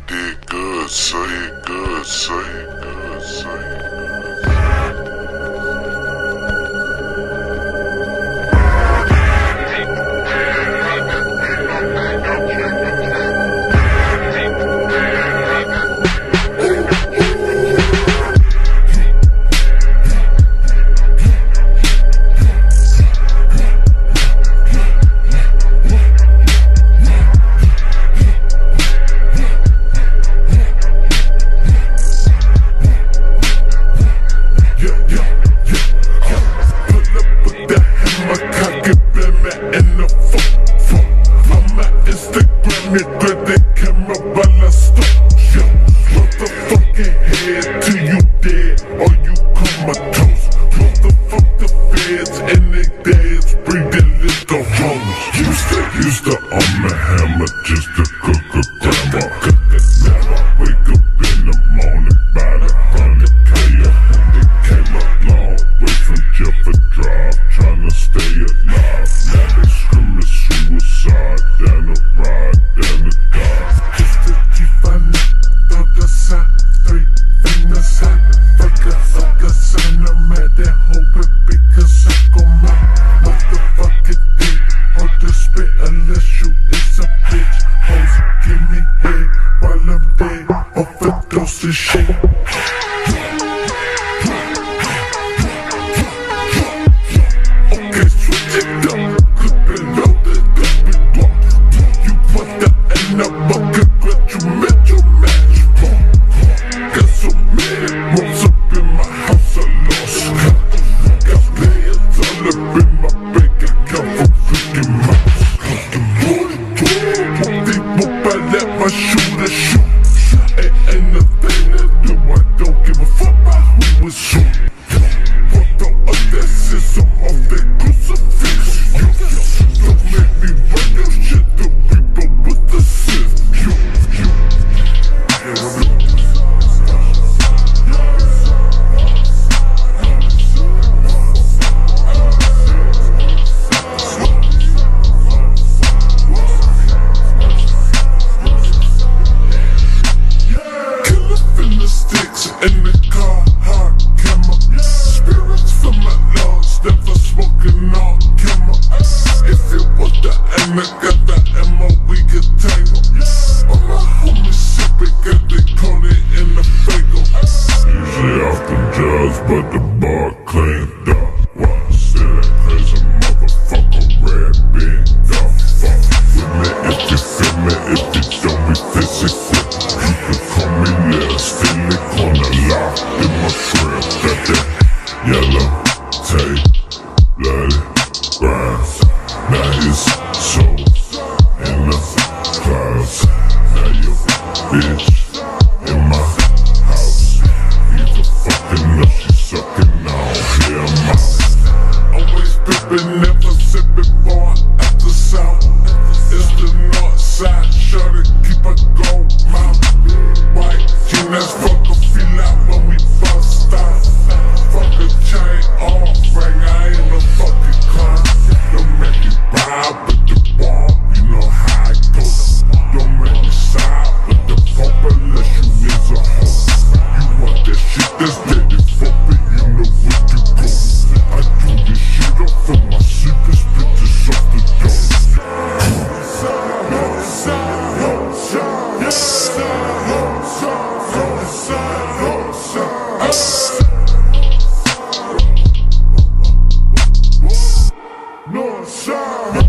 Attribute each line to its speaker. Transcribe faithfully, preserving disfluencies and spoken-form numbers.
Speaker 1: did good, say it good, say it good, say it good. Used to arm a hammer just to cook a grandma. Cut that never wake up in the morning by the hundred K. They came a long way from Jeffer Drive, trying to stay alive. Now they screaming suicide down the ride, down the dive. Just to keep on throw the side, three fingers high. Fuck a fuck a son, no matter hope it because I go my motherfucking dick. Hold the spit unless you is a bitch. Hoes give me head while I'm dead. Overdose and shit. Okay, switch it up. Clip it loaded up and block. You put that in a bucket, but you met your match. Got so many rolls up in my house, I lost count. Got players all up in my bank account for fifty miles. I shoot a shoot. It ain't nothing to do. I don't give a fuck about who is who. What the other system of the crucifix? You don't make me run your shit. The reaper with the sift. You, you. In the car, hard camera. Spirits from my lungs, never smoking on camera. If it was the aim, I got the ammo, we get tangled. All my homies shit because they call it in the bagel. Usually off the drugs, but the bar cleaned up. Why still that crazy motherfucker red big dog? Fuck with me if you feel me, if you don't, we physical. You can call me Lil, still in the corner, locked in my crib. Got that yellow tape, let it grind. Now it's so in the clouds. Now your bitch in my house. Either fucking up, she sucking on her mouth. Always pimpin', never sippin' for after south. It's the Northside, shorty, keep a gold mouth. White jean, that's fuck a feel out when we bust out. Fuck a chain on ring, I ain't no fucking clown. Don't make me ride with the ball, you know how it goes. Don't make me side with the pump unless you is a hoe. You want that shit that's dead for me, you know where to go. I do this shit up for my secrets, bitches off the door. Northside.